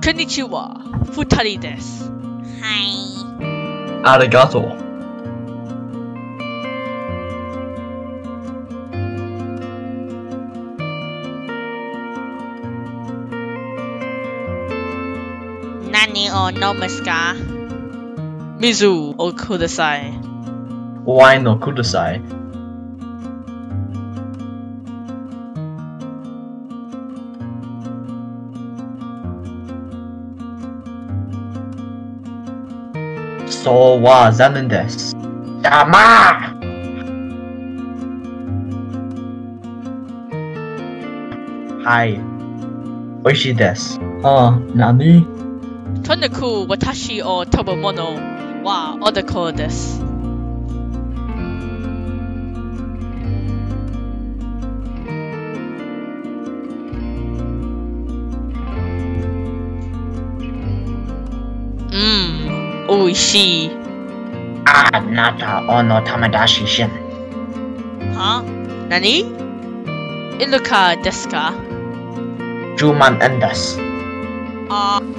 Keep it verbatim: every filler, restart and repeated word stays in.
Konnichiwa, Futari desu. Hi. Arigato. Nani o Nomuska? Mizu o Kudasai. Why no kudasai? So wa zanen desu. Dama! Hi. Oishi desu. Ah, nani? Tonaku watashi o Tobomono wa odako desu. Mmm, oishii. Anata ono tamadashi shin. Huh? Nani? Inuka desu ka? Juman endas. Ah.